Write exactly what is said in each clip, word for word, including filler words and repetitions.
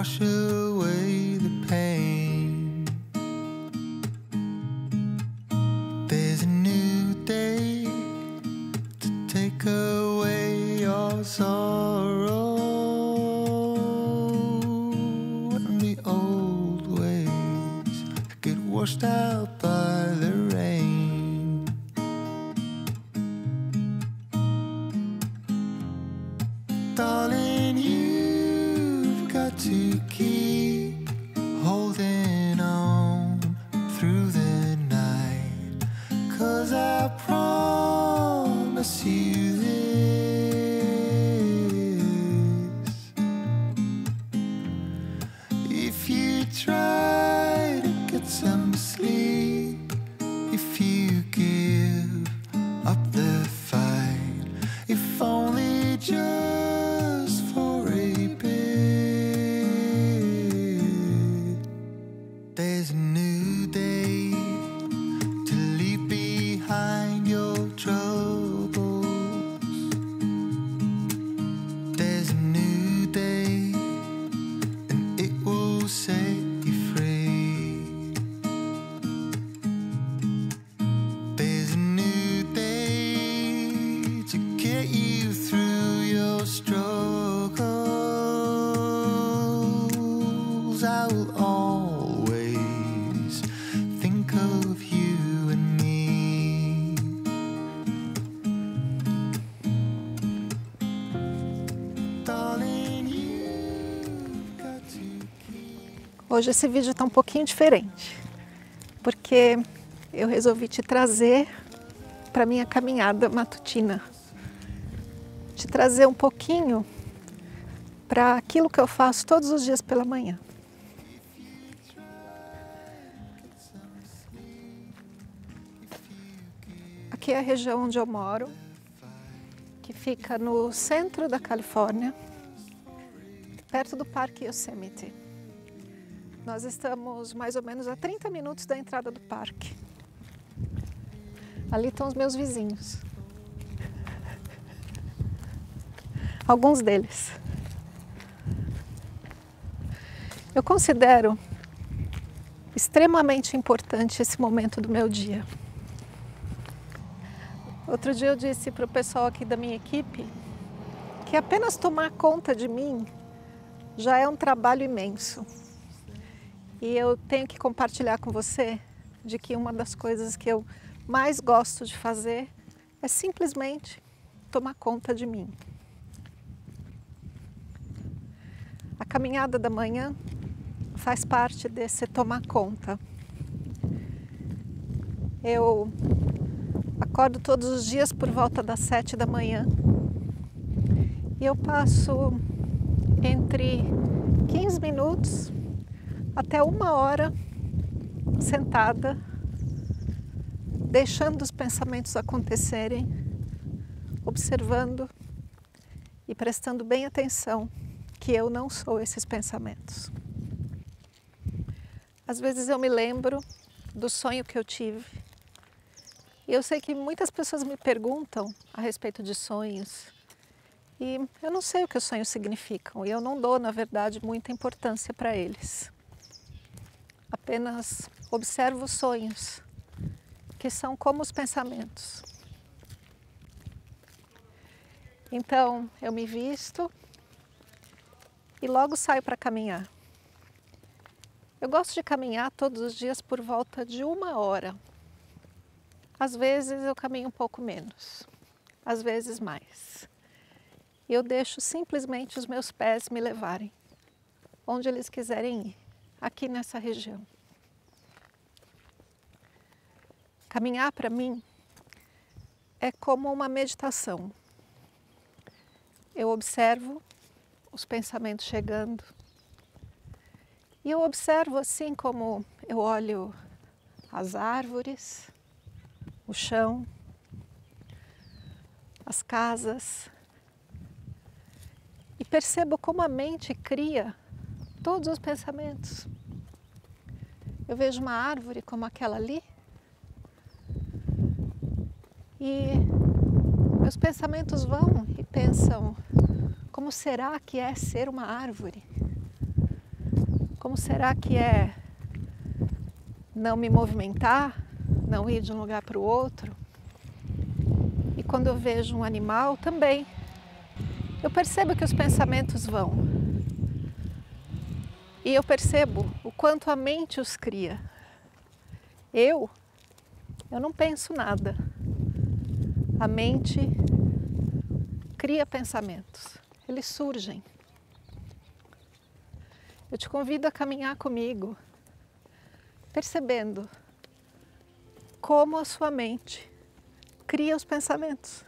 wash away the pain. There's a new day to take away your sorrow, and the old ways get washed out by the rain. Darling, you've got to keep holding on through the night, 'cause I promise you this: if you try to get some sleep, if you give up the fight, if only just for a bit, there's a new day to leave behind your troubles. There's a new day, and it will set you free. There's a new day to get you through your struggles. I will always think of you and me. Darling, you've got to keep. Hoje esse vídeo está um pouquinho diferente, porque eu resolvi te trazer para minha caminhada matutina, te trazer um pouquinho para aquilo que eu faço todos os dias pela manhã. Aqui é a região onde eu moro, que fica no centro da Califórnia, perto do Parque Yosemite. Nós estamos mais ou menos a trinta minutos da entrada do parque. Ali estão os meus vizinhos. Alguns deles. Eu considero extremamente importante esse momento do meu dia. Outro dia eu disse para o pessoal aqui da minha equipe que apenas tomar conta de mim já é um trabalho imenso. E eu tenho que compartilhar com você de que uma das coisas que eu mais gosto de fazer é simplesmente tomar conta de mim. A caminhada da manhã faz parte desse tomar conta. Eu acordo todos os dias por volta das sete da manhã e eu passo entre quinze minutos até uma hora sentada, deixando os pensamentos acontecerem, observando e prestando bem atenção que eu não sou esses pensamentos. Às vezes eu me lembro do sonho que eu tive. E eu sei que muitas pessoas me perguntam a respeito de sonhos. E eu não sei o que os sonhos significam. E eu não dou, na verdade, muita importância para eles. Apenas observo os sonhos, que são como os pensamentos. Então, eu me visto e logo saio para caminhar. Eu gosto de caminhar todos os dias por volta de uma hora. Às vezes eu caminho um pouco menos, às vezes mais. E eu deixo simplesmente os meus pés me levarem onde eles quiserem ir, aqui nessa região. Caminhar para mim é como uma meditação. Eu observo os pensamentos chegando e eu observo assim como eu olho as árvores, o chão, as casas e percebo como a mente cria todos os pensamentos. Eu vejo uma árvore como aquela ali e meus pensamentos vão e pensam: como será que é ser uma árvore? Como será que é não me movimentar, não ir de um lugar para o outro? E quando eu vejo um animal também, eu percebo que os pensamentos vão. E eu percebo o quanto a mente os cria. Eu, eu não penso nada. A mente cria pensamentos, eles surgem. Eu te convido a caminhar comigo, percebendo como a sua mente cria os pensamentos.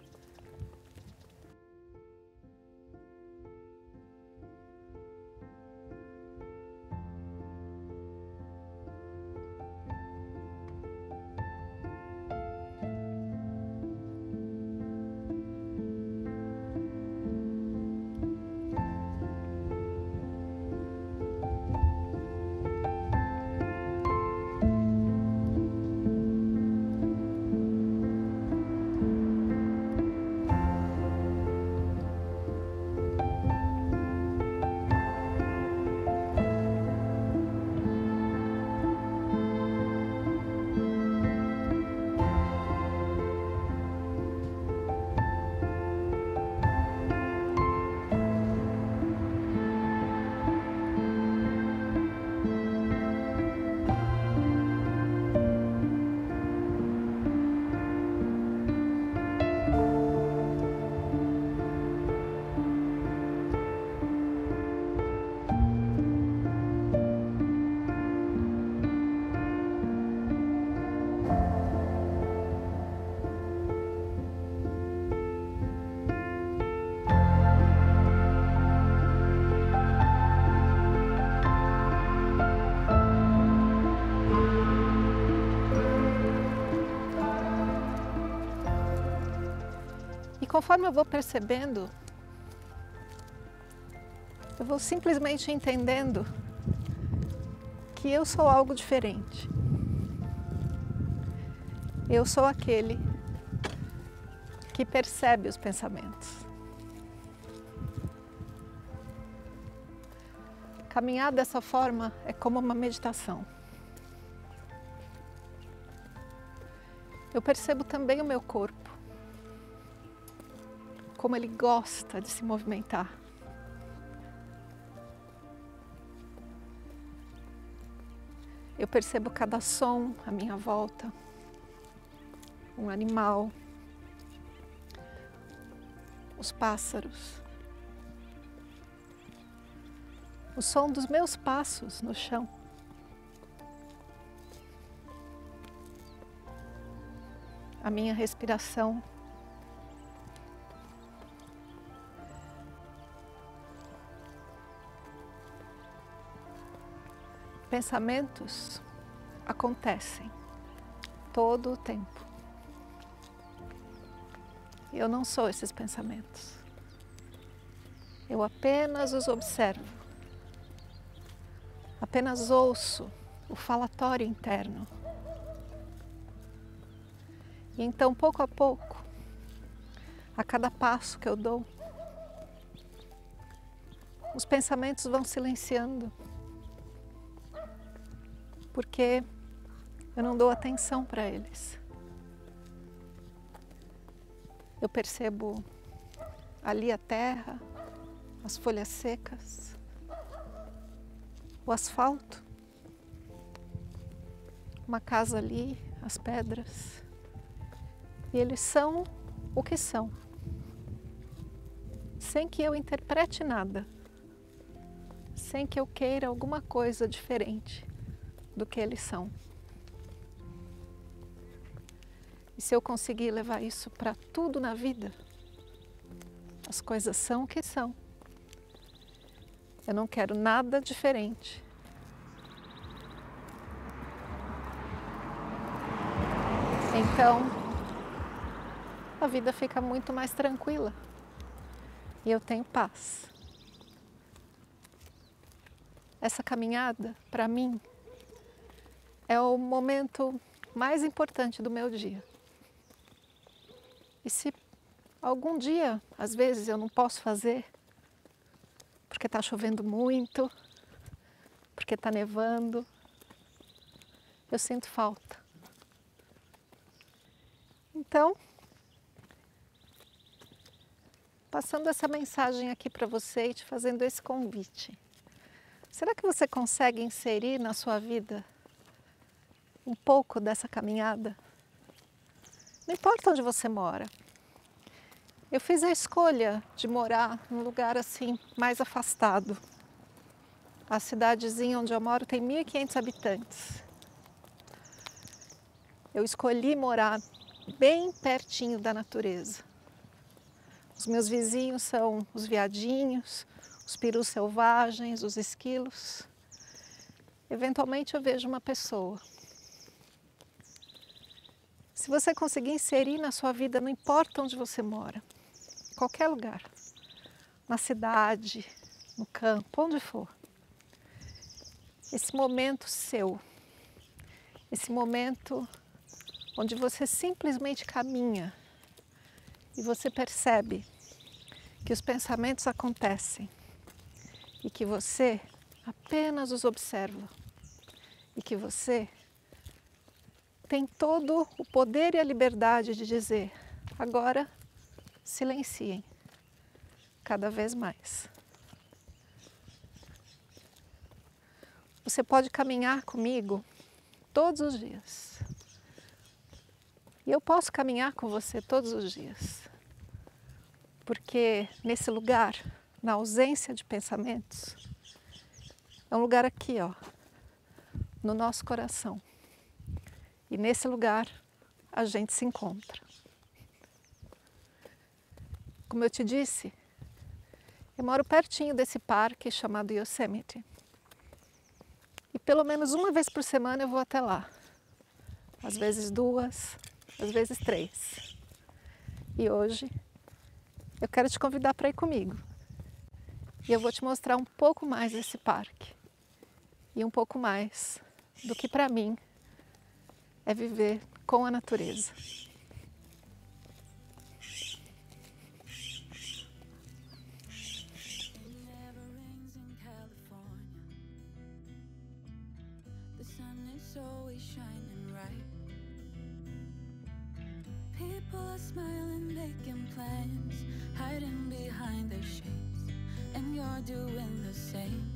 E conforme eu vou percebendo, eu vou simplesmente entendendo que eu sou algo diferente. Eu sou aquele que percebe os pensamentos. Caminhar dessa forma é como uma meditação. Eu percebo também o meu corpo, como ele gosta de se movimentar. Eu percebo cada som à minha volta, um animal, os pássaros, o som dos meus passos no chão. A minha respiração. Pensamentos acontecem todo o tempo. Eu não sou esses pensamentos. Eu apenas os observo. Apenas ouço o falatório interno. E então, pouco a pouco, a cada passo que eu dou, os pensamentos vão silenciando. Porque eu não dou atenção para eles. Eu percebo ali a terra, as folhas secas, o asfalto, uma casa ali, as pedras. E eles são o que são, sem que eu interprete nada, sem que eu queira alguma coisa diferente do que eles são. E se eu conseguir levar isso para tudo na vida, as coisas são o que são. Eu não quero nada diferente. Então, a vida fica muito mais tranquila e eu tenho paz. Essa caminhada, para mim, é o momento mais importante do meu dia. E se algum dia, às vezes, eu não posso fazer, porque está chovendo muito, porque está nevando. Eu sinto falta. Então, passando essa mensagem aqui para você e te fazendo esse convite. Será que você consegue inserir na sua vida um pouco dessa caminhada? Não importa onde você mora. Eu fiz a escolha de morar num lugar assim mais afastado. A cidadezinha onde eu moro tem mil e quinhentos habitantes. Eu escolhi morar bem pertinho da natureza. Os meus vizinhos são os veadinhos, os perus selvagens, os esquilos. Eventualmente eu vejo uma pessoa. Se você conseguir inserir na sua vida, não importa onde você mora, qualquer lugar, na cidade, no campo, onde for, esse momento seu, esse momento onde você simplesmente caminha e você percebe que os pensamentos acontecem e que você apenas os observa e que você tem todo o poder e a liberdade de dizer: agora silenciem cada vez mais. Você pode caminhar comigo todos os dias. E eu posso caminhar com você todos os dias. Porque nesse lugar, na ausência de pensamentos, é um lugar aqui, ó, no nosso coração. E nesse lugar a gente se encontra. Como eu te disse, eu moro pertinho desse parque chamado Yosemite. E pelo menos uma vez por semana eu vou até lá. Às vezes duas, às vezes três. E hoje eu quero te convidar para ir comigo. E eu vou te mostrar um pouco mais desse parque. E um pouco mais do que para mim é viver com a natureza. People are smiling, making plans, hiding behind their shades, and you're doing the same.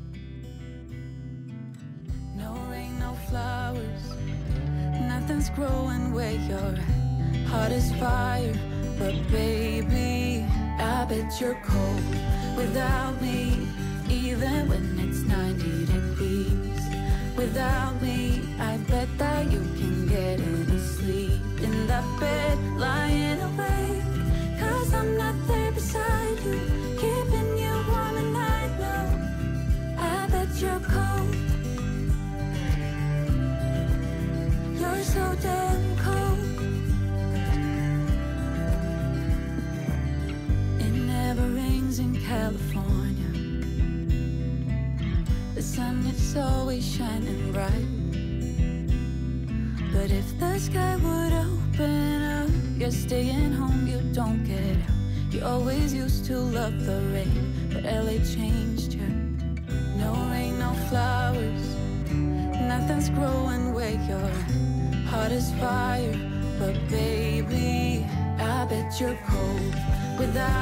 No rain, no flowers, nothing's growing where you're at. Heart is fire, but baby, I bet you're cold without me, even when it's ninety degrees. Without me, I bet that you can get any sleep in that bed, lying awake, 'cause I'm not there beside you, keeping you warm and I know, I bet you're cold. You're so damn cold. It never rains in California. The sun is always shining bright. But if the sky would open up, you're staying home, you don't get out. You always used to love the rain, but L A changed you. No rain, no flowers, nothing's growing where you're at. Heart is fire, but baby, I bet you're cold without